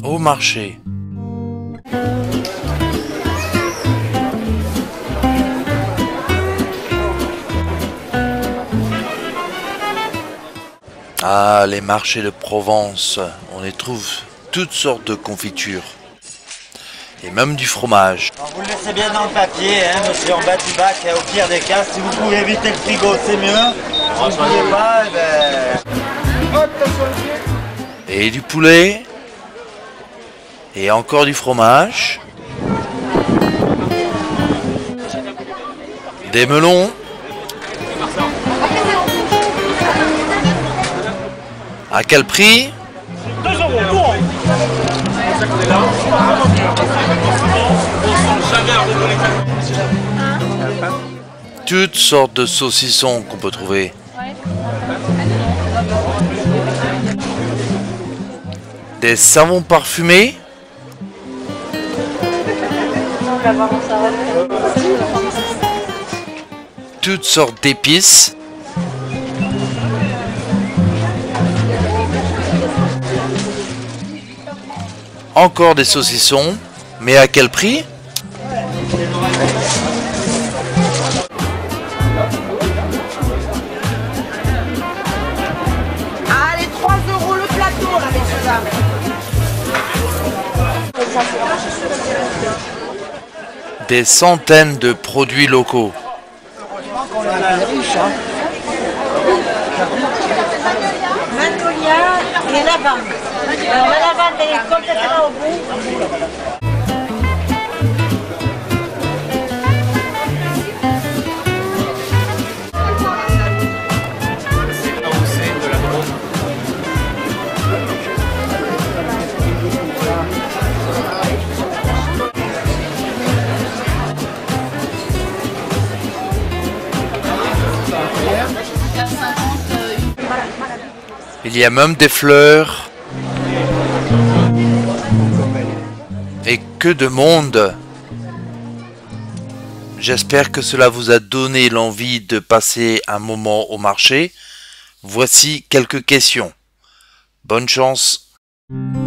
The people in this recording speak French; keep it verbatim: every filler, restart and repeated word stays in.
au marché. Ah, les marchés de Provence, on y trouve toutes sortes de confitures. Et même du fromage. Alors vous le laissez bien dans le papier, hein, monsieur, en bas du bac, au pire des cas. Si vous pouvez éviter le frigo, c'est mieux. Si vous ne pouvez pas, eh ben... Et du poulet. Et encore du fromage. Des melons. À quel prix? deux euros. Toutes sortes de saucissons qu'on peut trouver. Des savons parfumés. Toutes sortes d'épices. Encore des saucissons. Mais à quel prix? Allez, trois euros le plateau, là, messieurs, dames. Des centaines de produits locaux. Magnolia et lavande. Alors, la lavande, elle est complètement au bout. Il y a même des fleurs. Et que de monde! J'espère que cela vous a donné l'envie de passer un moment au marché. Voici quelques questions. Bonne chance!